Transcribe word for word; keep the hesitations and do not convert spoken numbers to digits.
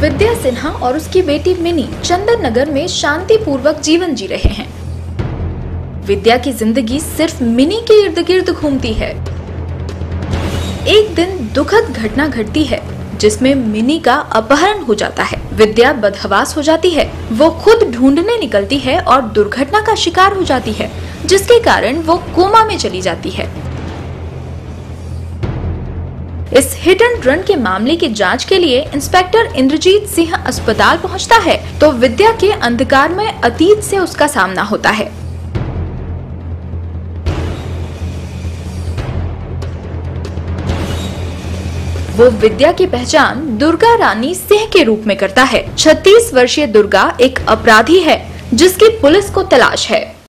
विद्या सिन्हा और उसकी बेटी मिनी चंदन नगर में शांति पूर्वक जीवन जी रहे हैं। विद्या की जिंदगी सिर्फ मिनी के इर्द गिर्द घूमती है। एक दिन दुखद घटना घटती है जिसमें मिनी का अपहरण हो जाता है। विद्या बदहवास हो जाती है। वो खुद ढूंढने निकलती है और दुर्घटना का शिकार हो जाती है, जिसके कारण वो कोमा में चली जाती है। इस हिट एंड रन के मामले की जांच के लिए इंस्पेक्टर इंद्रजीत सिंह अस्पताल पहुंचता है तो विद्या के अंधकारमय अतीत से उसका सामना होता है। वो विद्या की पहचान दुर्गा रानी सिंह के रूप में करता है। छत्तीस वर्षीय दुर्गा एक अपराधी है जिसकी पुलिस को तलाश है।